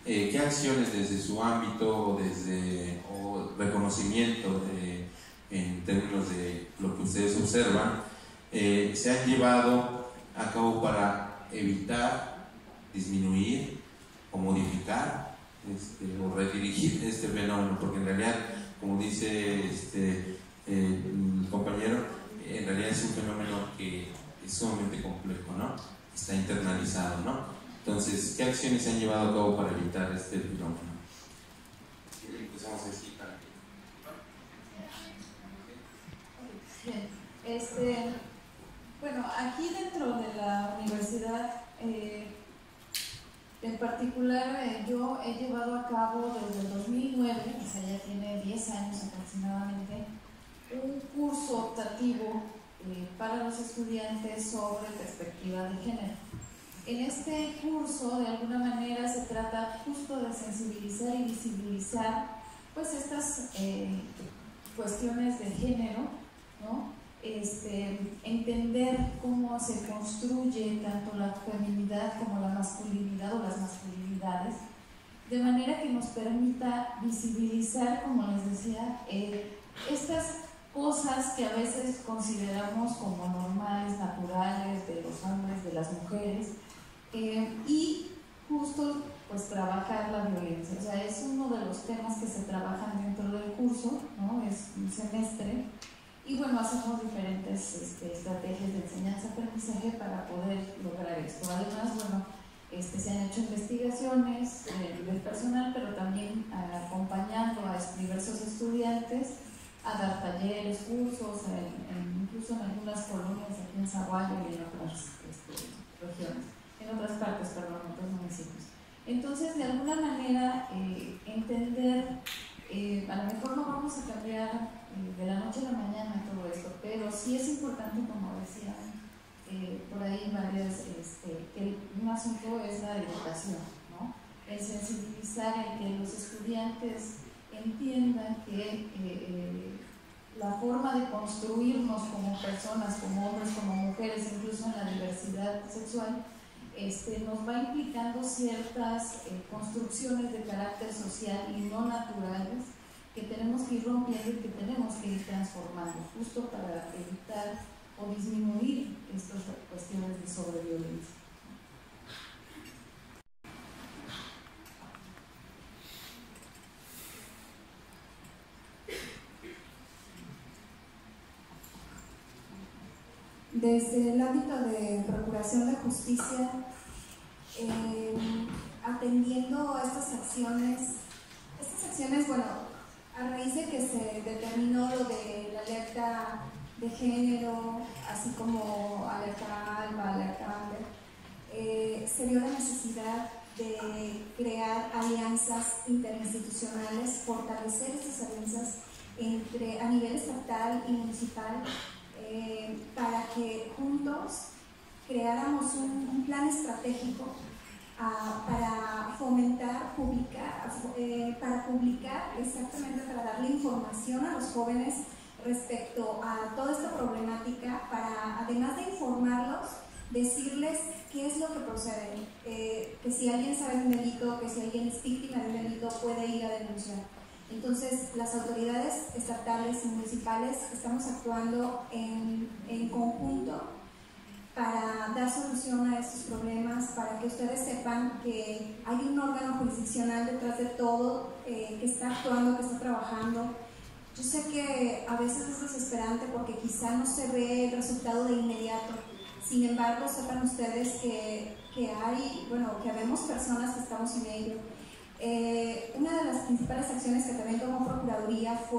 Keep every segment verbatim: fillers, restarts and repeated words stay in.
eh, qué acciones desde su ámbito, desde o reconocimiento de, en términos de lo que ustedes observan, eh, se han llevado a cabo para evitar, disminuir o modificar este, o redirigir este fenómeno, porque en realidad, como dice este, eh, el compañero, en realidad es un fenómeno que es sumamente complejo, ¿no? Está internalizado, ¿no? Entonces, ¿qué acciones se han llevado a cabo para evitar este fenómeno? Empezamos así para que... Bien, este, bueno, aquí dentro de la universidad, eh, en particular, eh, yo he llevado a cabo desde el dos mil nueve, o sea, ya tiene diez años aproximadamente, un curso optativo eh, para los estudiantes sobre perspectiva de género. En este curso, de alguna manera, se trata justo de sensibilizar y visibilizar pues estas eh, cuestiones de género, ¿no? Este, entender cómo se construye tanto la feminidad como la masculinidad o las masculinidades, de manera que nos permita visibilizar, como les decía, eh, estas cosas que a veces consideramos como normales, naturales, de los hombres, de las mujeres, eh, y justo pues trabajar la violencia. O sea, es uno de los temas que se trabajan dentro del curso, ¿no? Es un semestre, y bueno, hacemos diferentes este, estrategias de enseñanza-aprendizaje para poder lograr esto. Además, bueno, este, se han hecho investigaciones a nivel personal, pero también a, acompañando a diversos estudiantes a dar talleres, cursos, en, en, incluso en algunas colonias aquí en Zaguayo y en otras este, regiones, en otras partes, perdón, en otros municipios. Entonces, de alguna manera, eh, entender, eh, a lo mejor no vamos a cambiar eh, de la noche a la mañana todo esto, pero sí es importante, como decían eh, por ahí varias, este, que un asunto es la educación, ¿no? El sensibilizar, el que los estudiantes entiendan que eh, eh, la forma de construirnos como personas, como hombres, como mujeres, incluso en la diversidad sexual, este, nos va implicando ciertas eh, construcciones de carácter social y no naturales que tenemos que ir rompiendo y que tenemos que ir transformando, justo para evitar o disminuir estas cuestiones de sobreviolencia. Desde el ámbito de procuración de justicia, eh, atendiendo a estas acciones, estas acciones, bueno, a raíz de que se determinó lo de la alerta de género, así como alerta ALBA, alerta AMBER, eh, se vio la necesidad de crear alianzas interinstitucionales, fortalecer estas alianzas entre, a nivel estatal y municipal, Eh, para que juntos creáramos un, un plan estratégico uh, para fomentar, publicar, eh, para publicar, exactamente para darle información a los jóvenes respecto a toda esta problemática, para además de informarlos, decirles qué es lo que procede, eh, que si alguien sabe de un delito, que si alguien es víctima de un delito, puede ir a denunciar. Entonces, las autoridades estatales y municipales estamos actuando en, en conjunto para dar solución a estos problemas, para que ustedes sepan que hay un órgano jurisdiccional detrás de todo, eh, que está actuando, que está trabajando. Yo sé que a veces es desesperante porque quizá no se ve el resultado de inmediato. Sin embargo, sepan ustedes que, que hay, bueno, que habemos personas que estamos en ello. Eh, una de las principales acciones que también tomó Procuraduría fue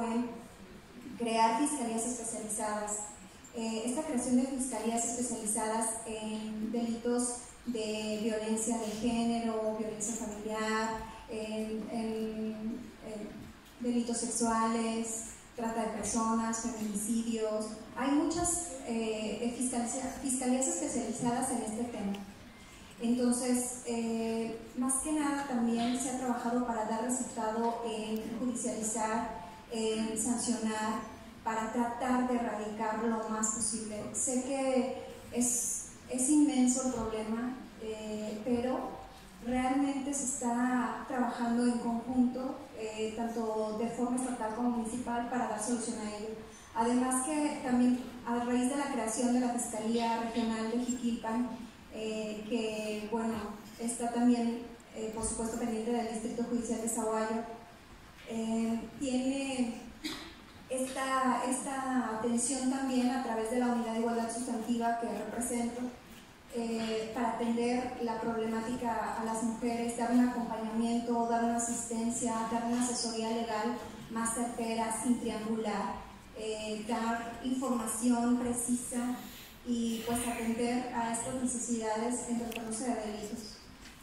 crear fiscalías especializadas. Eh, esta creación de fiscalías especializadas en delitos de violencia de género, violencia familiar, en, en, en delitos sexuales, trata de personas, feminicidios. Hay muchas eh, fiscalías, fiscalías especializadas en este tema. Entonces, eh, más que nada también se ha trabajado para dar resultado en judicializar, en sancionar, para tratar de erradicar lo más posible. Sé que es, es inmenso el problema, eh, pero realmente se está trabajando en conjunto, eh, tanto de forma estatal como municipal, para dar solución a ello. Además que también a raíz de la creación de la Fiscalía Regional de Jiquilpan, eh, que bueno, está también eh, por supuesto pendiente del Distrito Judicial de Zaguayo, eh, tiene esta, esta atención también a través de la Unidad de Igualdad Sustantiva que represento, eh, para atender la problemática a las mujeres, dar un acompañamiento, dar una asistencia, dar una asesoría legal más certera, sin triangular, eh, dar información precisa y pues atender a estas necesidades en tratándose de delitos.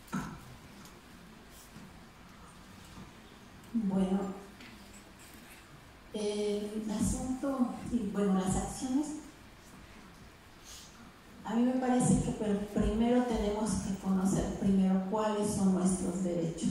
Bueno, el asunto, y bueno, las acciones, a mí me parece que primero tenemos que conocer primero cuáles son nuestros derechos.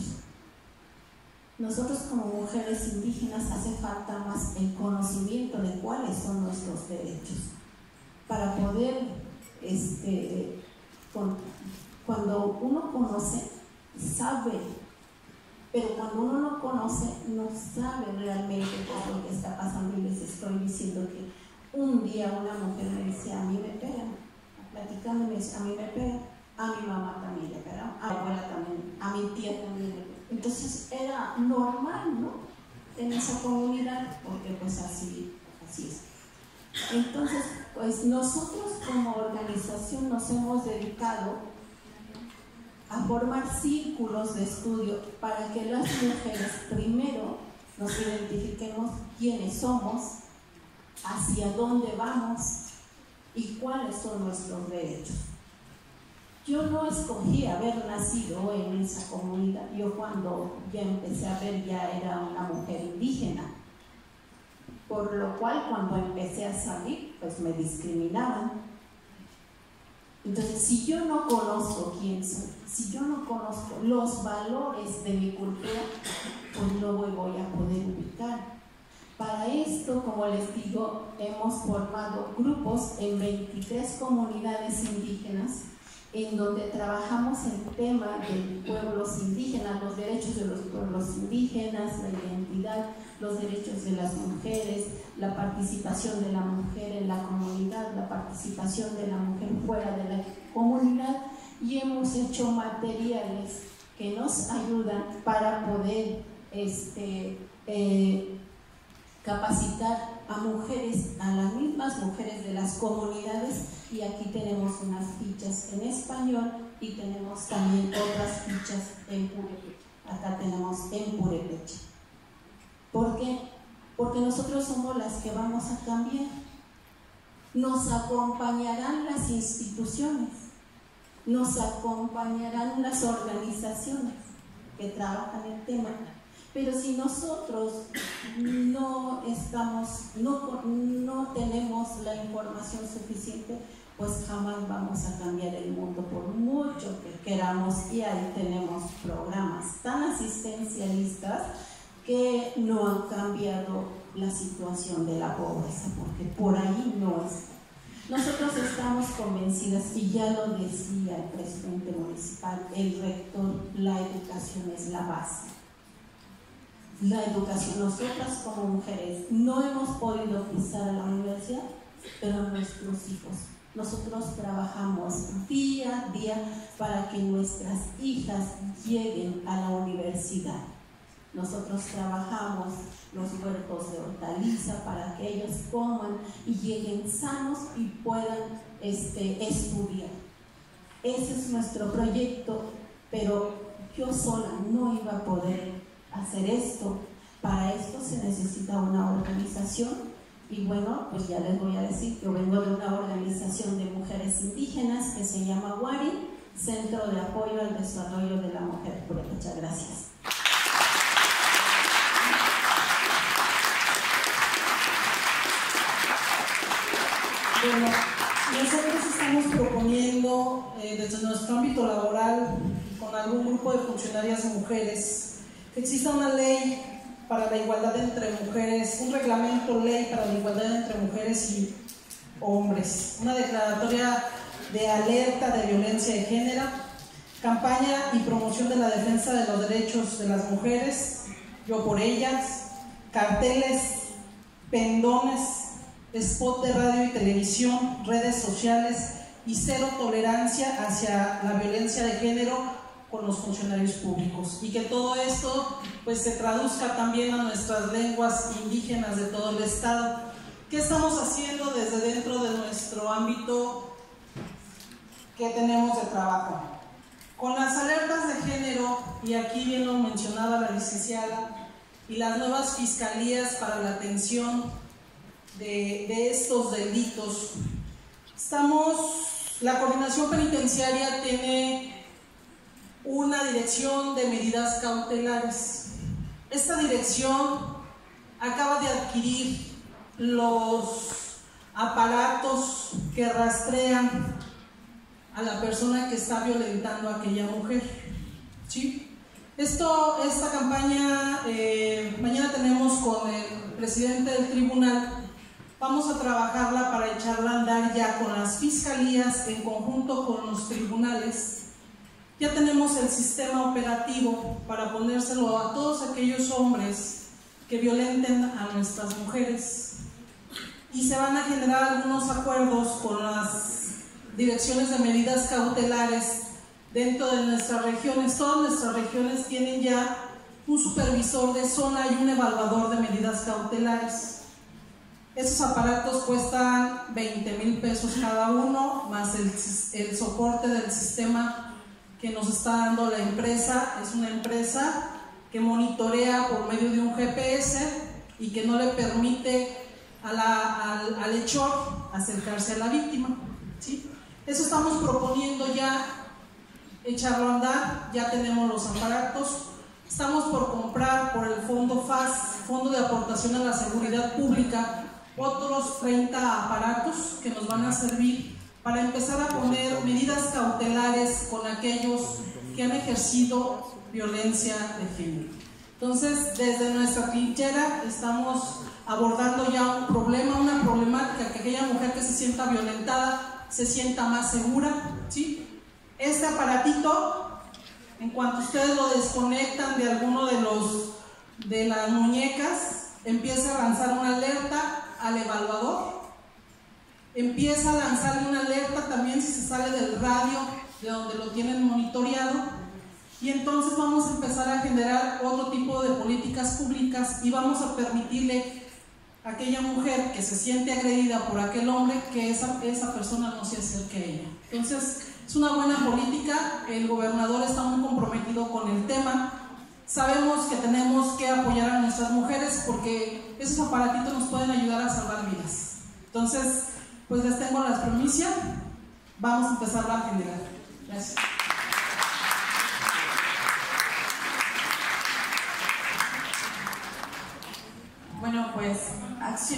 Nosotros como mujeres indígenas hace falta más el conocimiento de cuáles son nuestros derechos para poder, este, con, cuando uno conoce, sabe, pero cuando uno no conoce, no sabe realmente qué es lo que está pasando. Y les estoy diciendo que un día una mujer me decía, a mí me pegan, platicando me dice, a mí me pegan, a mi mamá también le pegan, a mi abuela también, a mi tía también le pegan. Entonces era normal, ¿no?, en esa comunidad, porque pues así, así es. Entonces, pues nosotros como organización nos hemos dedicado a formar círculos de estudio para que las mujeres primero nos identifiquemos quiénes somos, hacia dónde vamos y cuáles son nuestros derechos. Yo no escogí haber nacido en esa comunidad. Yo cuando ya empecé a ver ya era una mujer indígena, por lo cual cuando empecé a salir pues me discriminaban. Entonces, si yo no conozco quién soy, si yo no conozco los valores de mi cultura, pues no me voy a poder ubicar. Para esto, como les digo, hemos formado grupos en veintitrés comunidades indígenas en donde trabajamos el tema de pueblos indígenas, los derechos de los pueblos indígenas, la identidad, los derechos de las mujeres, la participación de la mujer en la comunidad, la participación de la mujer fuera de la comunidad, y hemos hecho materiales que nos ayudan para poder este, eh, capacitar a mujeres, a las mismas mujeres de las comunidades, y aquí tenemos unas fichas en español y tenemos también otras fichas en purépecha. Acá tenemos en purépecha. ¿Por qué? Porque nosotros somos las que vamos a cambiar. Nos acompañarán las instituciones, nos acompañarán las organizaciones que trabajan el tema. Pero si nosotros no estamos, no, no tenemos la información suficiente, pues jamás vamos a cambiar el mundo por mucho que queramos. Y ahí tenemos programas tan asistencialistas que no han cambiado la situación de la pobreza, porque por ahí no es. Nosotros estamos convencidas, y ya lo decía el presidente municipal, el rector, la educación es la base. La educación, nosotras como mujeres no hemos podido pisar a la universidad, pero nuestros hijos, nosotros trabajamos día a día para que nuestras hijas lleguen a la universidad. Nosotros trabajamos los huertos de hortaliza para que ellos coman y lleguen sanos y puedan este, estudiar. Ese es nuestro proyecto, pero yo sola no iba a poder hacer esto. Para esto se necesita una organización, y bueno, pues ya les voy a decir que yo vengo de una organización de mujeres indígenas que se llama WARI, Centro de Apoyo al Desarrollo de la Mujer Purépecha. Gracias. Bueno, nosotros estamos proponiendo eh, desde nuestro ámbito laboral, con algún grupo de funcionarias mujeres, que exista una ley para la igualdad entre mujeres, un reglamento ley para la igualdad entre mujeres y hombres, una declaratoria de alerta de violencia de género, campaña y promoción de la defensa de los derechos de las mujeres, yo por ellas, carteles, pendones, spot de radio y televisión, redes sociales y cero tolerancia hacia la violencia de género con los funcionarios públicos, y que todo esto pues se traduzca también a nuestras lenguas indígenas de todo el estado. ¿Qué estamos haciendo desde dentro de nuestro ámbito que tenemos de trabajo? Con las alertas de género, y aquí bien lo mencionaba la licenciada, y las nuevas fiscalías para la atención de, de estos delitos, estamos, la coordinación penitenciaria tiene una dirección de medidas cautelares. Esta dirección acaba de adquirir los aparatos que rastrean a la persona que está violentando a aquella mujer, ¿sí? Esto, esta campaña, eh, mañana tenemos con el presidente del tribunal, vamos a trabajarla para echarla a andar ya con las fiscalías en conjunto con los tribunales. Ya tenemos el sistema operativo para ponérselo a todos aquellos hombres que violenten a nuestras mujeres, y se van a generar algunos acuerdos con las direcciones de medidas cautelares dentro de nuestras regiones. Todas nuestras regiones tienen ya un supervisor de zona y un evaluador de medidas cautelares. Esos aparatos cuestan veinte mil pesos cada uno, más el, el soporte del sistema que nos está dando la empresa. Es una empresa que monitorea por medio de un G P S y que no le permite a la, al, al hechor acercarse a la víctima, ¿sí? Eso estamos proponiendo ya echarlo a andar. Ya tenemos los aparatos, estamos por comprar por el fondo F A S, Fondo de Aportación a la Seguridad Pública, otros treinta aparatos que nos van a servir para empezar a poner medidas cautelares con aquellos que han ejercido violencia de género. Entonces, desde nuestra trinchera estamos abordando ya un problema, una problemática, que aquella mujer que se sienta violentada se sienta más segura, ¿sí? Este aparatito, en cuanto ustedes lo desconectan de alguno de los de las muñecas, empieza a lanzar una alerta al evaluador, empieza a lanzarle una alerta también si se sale del radio de donde lo tienen monitoreado, y entonces vamos a empezar a generar otro tipo de políticas públicas y vamos a permitirle a aquella mujer que se siente agredida por aquel hombre que esa, esa persona no se acerque a ella. Entonces es una buena política, el gobernador está muy comprometido con el tema. Sabemos que tenemos que apoyar a nuestras mujeres porque esos aparatitos nos pueden ayudar a salvar vidas. Entonces, pues les tengo las primicias, vamos a empezar a generar. Gracias. Bueno, pues acción.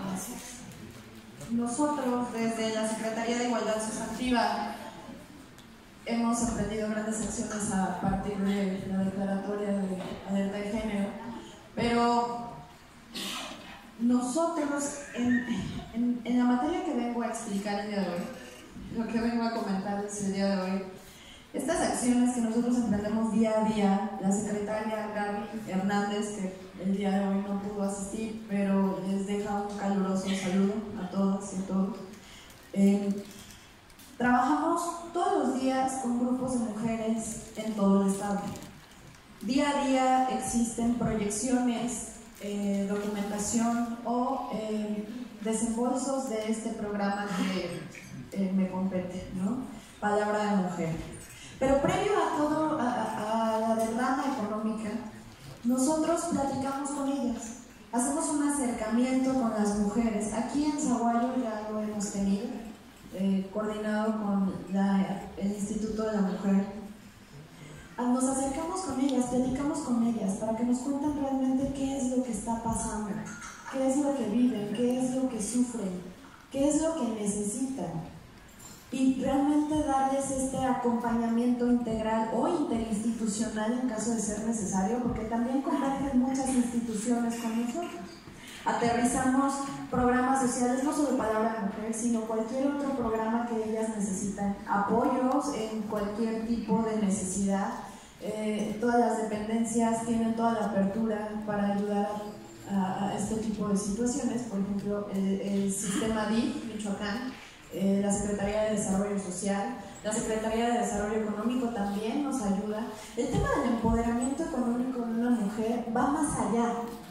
Nosotros desde la Secretaría de Igualdad Sustantiva hemos emprendido grandes acciones a partir de la declaratoria de alerta de género, pero nosotros en, en, en la materia que vengo a explicar el día de hoy, lo que vengo a comentarles el día de hoy, estas acciones que nosotros emprendemos día a día, la secretaria Gaby Hernández, que el día de hoy no pudo asistir, pero les deja un caluroso saludo a todas y a todos. Eh, trabajamos todos los días con grupos de mujeres en todo el estado. Día a día existen proyecciones, eh, documentación o eh, desembolsos de este programa que eh, me compete, ¿no? Palabra de mujer. Pero previo a todo, a, a, a la derrama económica, nosotros platicamos con ellas, hacemos un acercamiento con las mujeres. Aquí en Zaguayo ya lo hemos tenido, eh, coordinado con la, el Instituto de la Mujer. Nos acercamos con ellas, platicamos con ellas para que nos cuenten realmente qué es lo que está pasando, qué es lo que viven, qué es lo que sufren, qué es lo que necesitan. Y realmente darles este acompañamiento integral o interinstitucional en caso de ser necesario, porque también convergen muchas instituciones con nosotros. Aterrizamos programas sociales, no solo Palabra Mujer, sino cualquier otro programa que ellas necesitan, apoyos en cualquier tipo de necesidad. Eh, todas las dependencias tienen toda la apertura para ayudar a, a este tipo de situaciones. Por ejemplo, el, el sistema D I F, Michoacán, eh, la Secretaría de Desarrollo Social, la Secretaría de Desarrollo Económico también nos ayuda. El tema del empoderamiento económico de una mujer va más allá,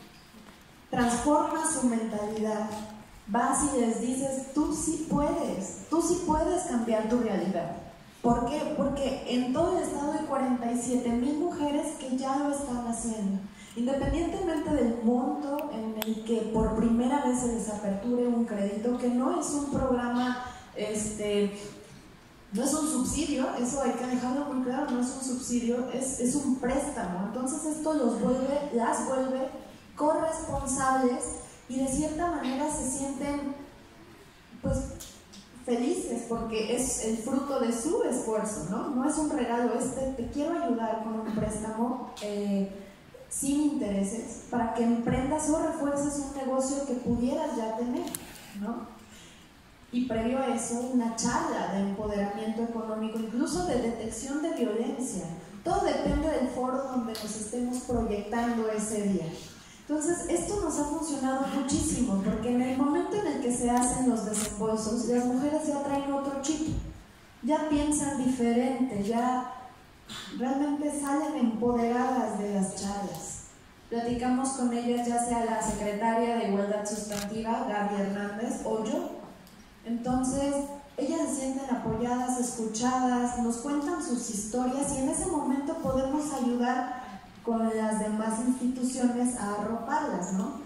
transforma su mentalidad. Vas y les dices, tú sí puedes, tú sí puedes cambiar tu realidad. ¿Por qué? Porque en todo el estado hay cuarenta y siete mil mujeres que ya lo están haciendo. Independientemente del monto en el que por primera vez se les aperture un crédito, que no es un programa, este, no es un subsidio, eso hay que dejarlo muy claro, no es un subsidio, es, es un préstamo. Entonces esto los vuelve, las vuelve corresponsables y de cierta manera se sienten pues felices porque es el fruto de su esfuerzo, ¿no? No es un regalo, es te, te quiero ayudar con un préstamo eh, sin intereses para que emprendas o refuerces un negocio que pudieras ya tener, ¿no? Y previo a eso, una charla de empoderamiento económico, incluso de detección de violencia. Todo depende del foro donde nos estemos proyectando ese día. Entonces, esto nos ha funcionado muchísimo, porque en el momento en el que se hacen los desembolsos, las mujeres ya traen otro chip, ya piensan diferente, ya realmente salen empoderadas de las charlas. Platicamos con ellas, ya sea la secretaria de Igualdad Sustantiva, Gaby Hernández, o yo. Entonces, ellas se sienten apoyadas, escuchadas, nos cuentan sus historias y en ese momento podemos ayudar con las demás instituciones a arroparlas, ¿no?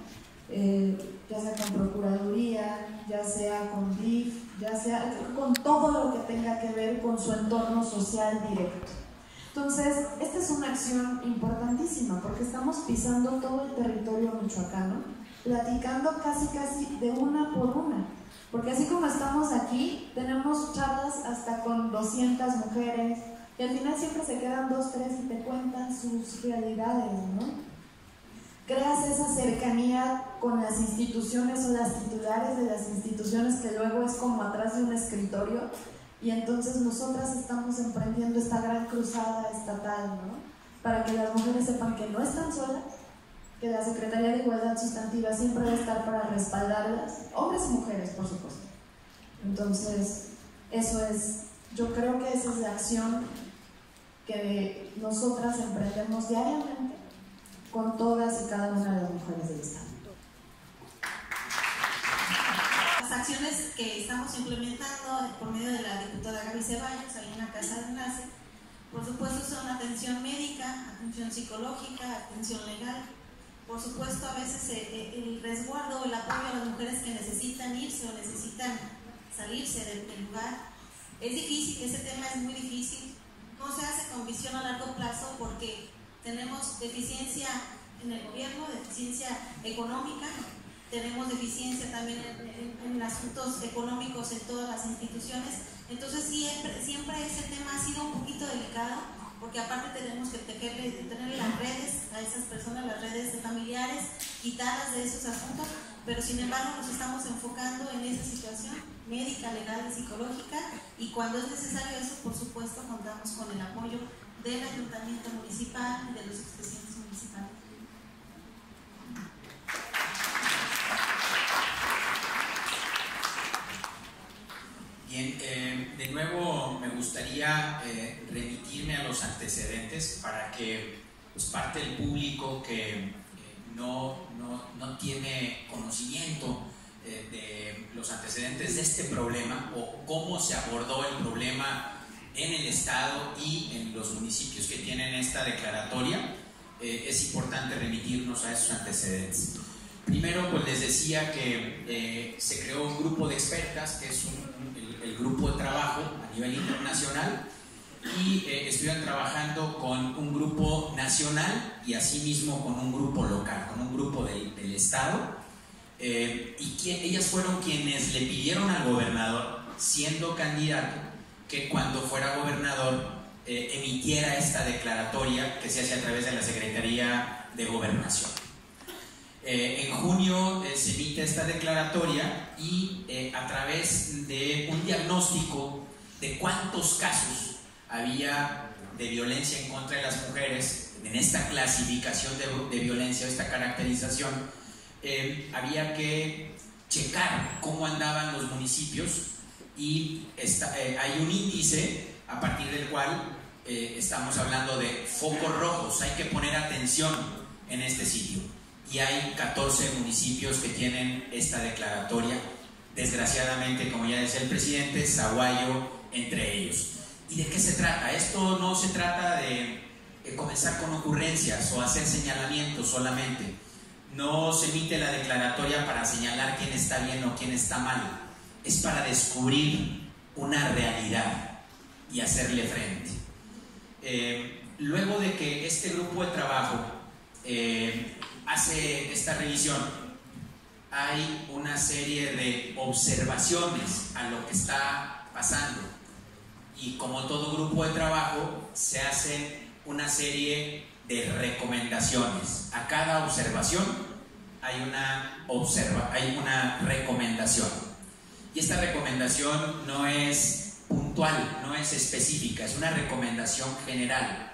Eh, ya sea con Procuraduría, ya sea con D I F, ya sea con todo lo que tenga que ver con su entorno social directo. Entonces, esta es una acción importantísima porque estamos pisando todo el territorio michoacano, platicando casi casi de una por una. Porque así como estamos aquí, tenemos charlas hasta con doscientas mujeres, y al final siempre se quedan dos, tres y te cuentan sus realidades, ¿no? Creas esa cercanía con las instituciones o las titulares de las instituciones que luego es como atrás de un escritorio, y entonces nosotras estamos emprendiendo esta gran cruzada estatal, ¿no? Para que las mujeres sepan que no están solas, que la Secretaría de Igualdad Sustantiva siempre va a estar para respaldarlas, hombres y mujeres, por supuesto. Entonces, eso es, yo creo que esa es la acción que nosotras emprendemos diariamente con todas y cada una de las mujeres del Estado. Las acciones que estamos implementando por medio de la diputada Gaby Ceballos, ahí en la Casa de Enlace, por supuesto son atención médica, atención psicológica, atención legal. Por supuesto, a veces el resguardo, el apoyo a las mujeres que necesitan irse o necesitan salirse del lugar. Es difícil, ese tema es muy difícil. No se hace con visión a largo plazo porque tenemos deficiencia en el gobierno, deficiencia económica, tenemos deficiencia también en, en, en asuntos económicos en todas las instituciones. Entonces, siempre, siempre ese tema ha sido un poquito delicado, porque aparte tenemos que tenerle, tener las redes a esas personas, las redes de familiares, quitadas de esos asuntos, pero sin embargo nos estamos enfocando en esa situación médica, legal y psicológica, y cuando es necesario eso, por supuesto, contamos con el apoyo del ayuntamiento municipal y de los expresidentes municipales. Bien, eh, de nuevo me gustaría eh, remitirme a los antecedentes para que pues, parte del público que eh, no, no, no tiene conocimiento eh, de los antecedentes de este problema o cómo se abordó el problema en el estado y en los municipios que tienen esta declaratoria, eh, es importante remitirnos a esos antecedentes. Primero, pues les decía que eh, se creó un grupo de expertas, que es un, el, el grupo de trabajo a nivel internacional, y eh, estuvieron trabajando con un grupo nacional y asimismo con un grupo local, con un grupo de, del estado, eh, y que, ellas fueron quienes le pidieron al gobernador, siendo candidato, que cuando fuera gobernador eh, emitiera esta declaratoria que se hace a través de la Secretaría de Gobernación. Eh, en junio eh, se emite esta declaratoria y eh, a través de un diagnóstico de cuántos casos había de violencia en contra de las mujeres en esta clasificación de, de violencia, esta caracterización, eh, había que checar cómo andaban los municipios y esta, eh, hay un índice a partir del cual eh, estamos hablando de focos rojos, hay que poner atención en este sitio. Y hay catorce municipios que tienen esta declaratoria, desgraciadamente, como ya decía el presidente, Zaguayo entre ellos. ¿Y de qué se trata? Esto no se trata de, de comenzar con ocurrencias o hacer señalamientos solamente. No se emite la declaratoria para señalar quién está bien o quién está mal. Es para descubrir una realidad y hacerle frente. Eh, luego de que este grupo de trabajo eh, hace esta revisión, hay una serie de observaciones a lo que está pasando y como todo grupo de trabajo se hace una serie de recomendaciones. A cada observación hay una, observa, hay una recomendación y esta recomendación no es puntual, no es específica, es una recomendación general.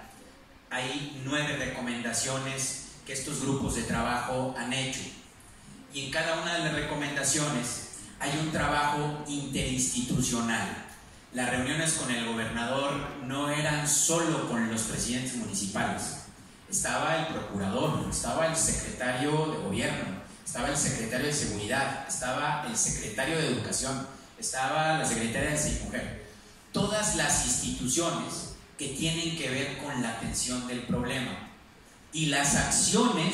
Hay nueve recomendaciones que estos grupos de trabajo han hecho y en cada una de las recomendaciones hay un trabajo interinstitucional. Las reuniones con el gobernador no eran solo con los presidentes municipales, estaba el procurador, estaba el secretario de gobierno, estaba el secretario de seguridad, estaba el secretario de educación, estaba la secretaria de mujer, todas las instituciones que tienen que ver con la atención del problema. Y las acciones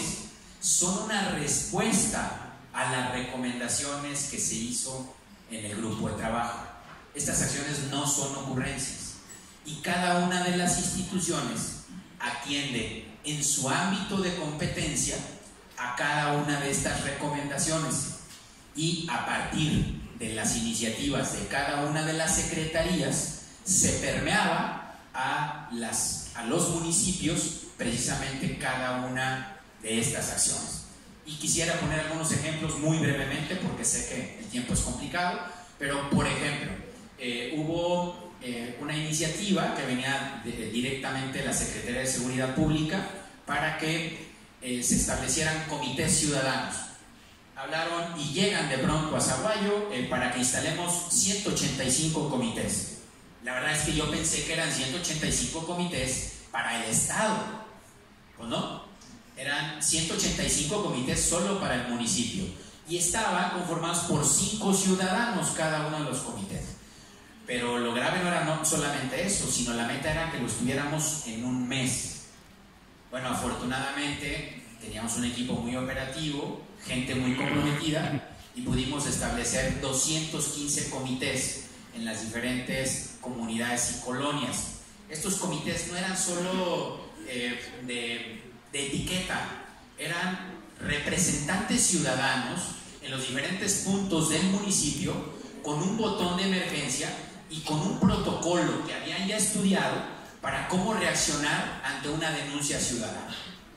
son una respuesta a las recomendaciones que se hizo en el grupo de trabajo. Estas acciones no son ocurrencias y cada una de las instituciones atiende en su ámbito de competencia a cada una de estas recomendaciones y a partir de las iniciativas de cada una de las secretarías se permeaba a, las, a los municipios precisamente cada una de estas acciones. Y quisiera poner algunos ejemplos muy brevemente porque sé que el tiempo es complicado, pero por ejemplo, eh, hubo eh, una iniciativa que venía de, directamente de la Secretaría de Seguridad Pública para que eh, se establecieran comités ciudadanos. Hablaron y llegan de pronto a Zaguayo eh, para que instalemos ciento ochenta y cinco comités. La verdad es que yo pensé que eran ciento ochenta y cinco comités para el Estado, ¿o no? Eran ciento ochenta y cinco comités solo para el municipio y estaban conformados por cinco ciudadanos cada uno de los comités. Pero lo grave no era no solamente eso, sino la meta era que lo estuviéramos en un mes. Bueno, afortunadamente teníamos un equipo muy operativo, gente muy comprometida y pudimos establecer doscientos quince comités en las diferentes comunidades y colonias. Estos comités no eran solo eh, de, de etiqueta, eran representantes ciudadanos en los diferentes puntos del municipio con un botón de emergencia y con un protocolo que habían ya estudiado para cómo reaccionar ante una denuncia ciudadana.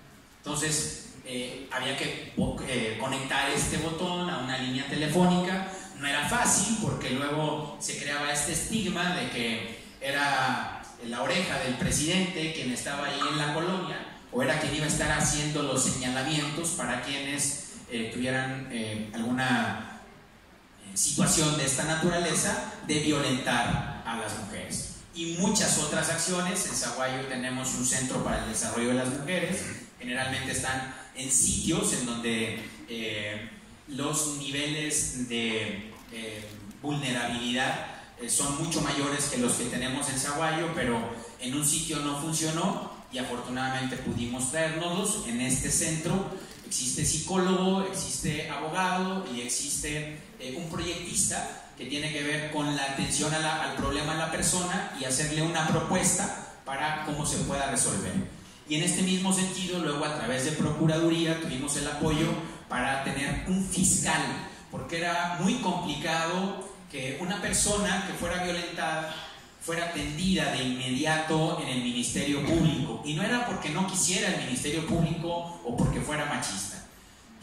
Entonces eh, había que eh, conectar este botón a una línea telefónica. No era fácil porque luego se creaba este estigma de que era la oreja del presidente quien estaba ahí en la colonia o era quien iba a estar haciendo los señalamientos para quienes eh, tuvieran eh, alguna eh, situación de esta naturaleza de violentar a las mujeres. Y muchas otras acciones. En Zaguayo tenemos un centro para el desarrollo de las mujeres, generalmente están en sitios en donde eh, los niveles de eh, vulnerabilidad eh, son mucho mayores que los que tenemos en Zaguayo, pero en un sitio no funcionó y afortunadamente pudimos traérnoslos. En este centro existe psicólogo, existe abogado y existe eh, un proyectista que tiene que ver con la atención a la, al problema de la persona y hacerle una propuesta para cómo se pueda resolver. Y en este mismo sentido, luego a través de Procuraduría tuvimos el apoyo para tener un fiscal, porque era muy complicado que una persona que fuera violentada fuera atendida de inmediato en el Ministerio Público. Y no era porque no quisiera el Ministerio Público o porque fuera machista.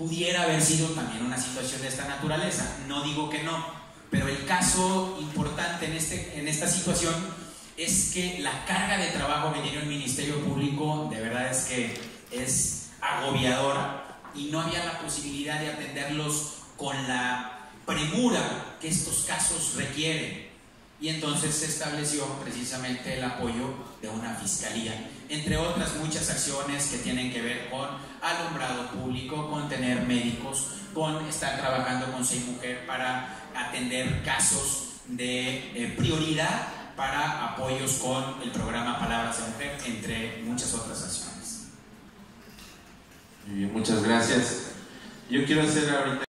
pudiera haber sido también una situación de esta naturaleza. No digo que no, pero el caso importante en, este, en esta situación es que la carga de trabajo que tiene el Ministerio Público de verdad es que es agobiadora y no había la posibilidad de atenderlos con la premura que estos casos requieren. Y entonces se estableció precisamente el apoyo de una fiscalía, entre otras muchas acciones que tienen que ver con alumbrado público, con tener médicos, con estar trabajando con Seis Mujer para atender casos de eh, prioridad para apoyos con el programa Palabras de Mujer, entre muchas otras acciones. Muy bien, muchas gracias. Yo quiero hacer ahorita